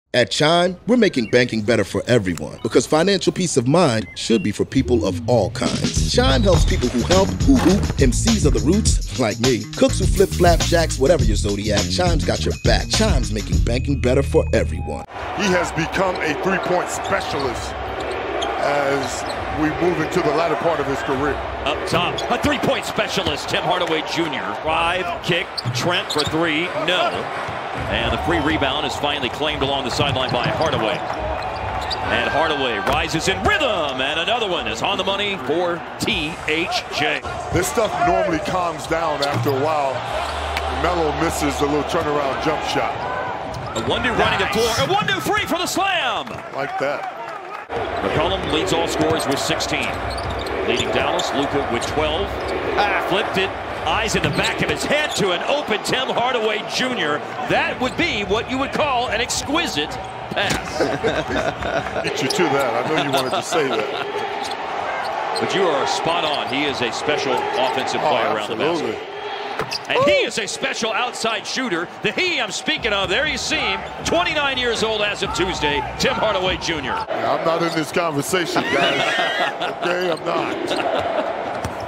At Chime, we're making banking better for everyone because financial peace of mind should be for people of all kinds. Chime helps people who help, who hoop, MCs of the roots, like me, cooks who flip flapjacks, whatever your zodiac, Chime's got your back. Chime's making banking better for everyone. He has become a three-point specialist as we move into the latter part of his career. Up top, a three-point specialist, Tim Hardaway Jr. Drive, kick, Trent for three, no. And the free rebound is finally claimed along the sideline by Hardaway. And Hardaway rises in rhythm, and another one is on the money for THJ. This stuff normally calms down after a while. Melo misses the little turnaround jump shot. A 1-2 running the floor, a 1-2 free for the slam. Like that. McCollum leads all scorers with 16. Leading Dallas, Luka with 12. Flipped it. Eyes in the back of his head to an open Tim Hardaway Jr. That would be what you would call an exquisite pass. Beat you to that. I know you wanted to say that. But you are spot on. He is a special offensive player around the basket. And he is a special outside shooter. The he I'm speaking of, there you see him, 29 years old as of Tuesday, Tim Hardaway Jr. Yeah, I'm not in this conversation, guys. Okay, I'm not.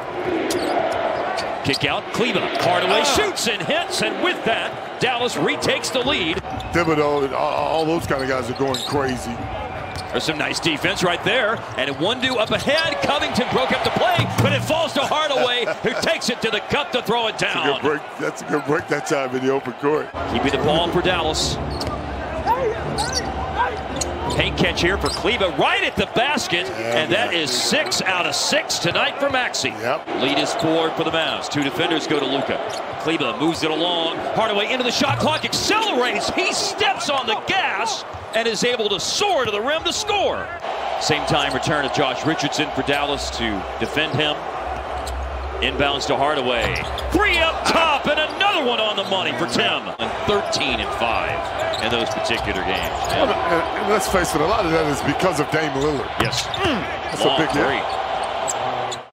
Kick out, Kleba. Hardaway shoots and hits, and with that, Dallas retakes the lead. Thibodeau, all those kind of guys are going crazy. There's some nice defense right there, and a 1-2 up ahead. Covington broke up the play, but it falls to Hardaway, who takes it to the cup to throw it down. That's a good break that time in the open court. Keeping the ball for Dallas. Paint catch here for Kleba right at the basket, and that is 6 out of 6 tonight for Maxey. Yep. Lead is 4 for the Mavs. 2 defenders go to Luka. Kleba moves it along. Hardaway into the shot clock, accelerates. He steps on the gas and is able to soar to the rim to score. Same time return of Josh Richardson for Dallas to defend him. Inbounds to Hardaway. 3 up top, and another one on the money for Tim. 13 and 5 in those particular games. And let's face it, a lot of that is because of Dame Lillard. Yes. That's a big hit.